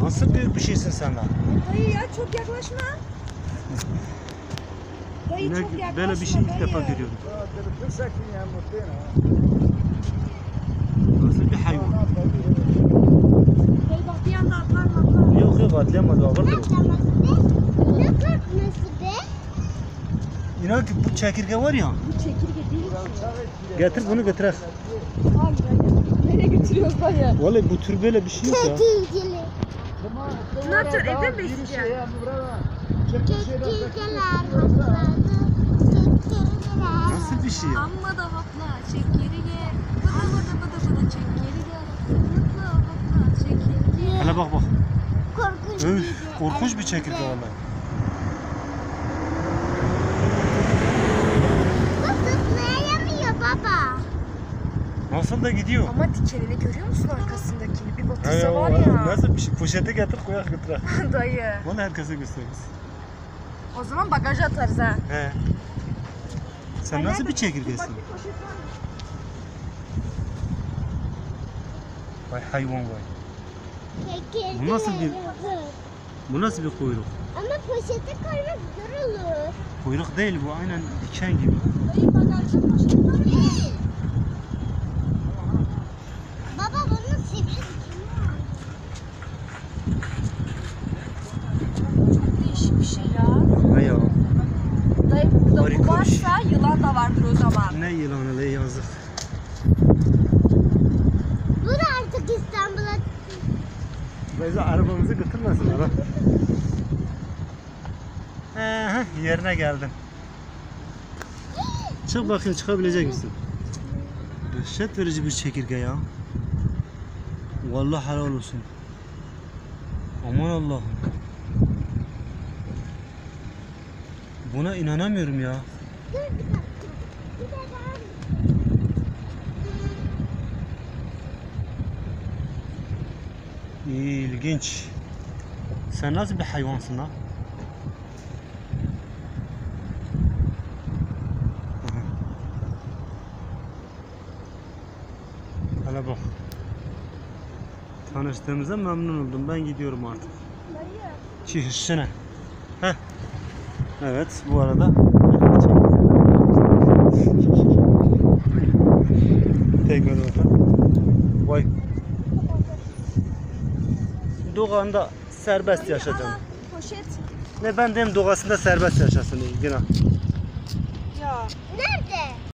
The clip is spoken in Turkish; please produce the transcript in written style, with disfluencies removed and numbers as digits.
Nasıl büyük bir şeysin sen lan? Dayı ya çok yaklaşma. Dayı Ne, çok yaklaşma. böyle bir şey ilk dayı. defa görüyorum. Nasıl bir hayvan? Dayı bak bir anda atlar atlar. Yok yok atlayamadı ağırdır o. Ne korkması be? İnan ki bu çekirge var ya. Bu çekirge değil ki. Getir bunu götürek. Hayır dayı. Nereye götürüyoruz dayı? Vallahi bu tür böyle bir şey yok ya. Çekirgeli. Ne yapacaksın? Evde mi besleyeceksin? Çekirgeler hopladı. Çekirgeler. Nasıl bir şey ya? Amma da hopla çekirge. Bıdı bıdı bıdı bıdı çekirge. Hopla hopla çekirge. Hele bak bak. Korkunç Öf, korkunç bir çekirge vallahi. Bu zıplayamıyor baba. Nasıl da gidiyor? Ama dikenini görüyor musun arkasındakini? Bir He, batısı var o ya. Nasıl bir şey? Poşete getir koyak götürek. Dayı. Bunu herkese gösteririz. O zaman bagaja atarız ha. He. Sen nasıl bir çekirgesin? Vay hayvan vay. Çekirgeler. Bu nasıl bir- Bu nasıl bir kuyruk? Ama poşete koymak zor olur. Kuyruk değil bu, aynen diken gibi. Dayı bagajda poşet var mı? Baba bunun sivri dikeni var. Çok değişik bir şey ya. Ne ya? Dayı burada Harika bu bir şey. varsa yılan da vardır o zaman. Ne yılanı le yazık. Bu da artık İstanbul'a Beyza arabamızı götürmesinler ha. Yerine geldin. Çık bakayım, çıkabilecek misin? Dehşet verici bir çekirge ya. Vallahi helal olsun. Aman Allah'ım. Buna inanamıyorum ya. dur bir dakika. Bir de daha İlginç. Sen nasıl bir hayvansın ha? Hala bak. Tanıştığımıza memnun oldum. Ben gidiyorum artık. Çihişine. Heh. Evet, bu arada tekrar bakalım. Vay. Doğanda serbest yaşayacağım. Poşet. Ne ben dedim doğasında serbest yaşasın yine. Ya. nerede?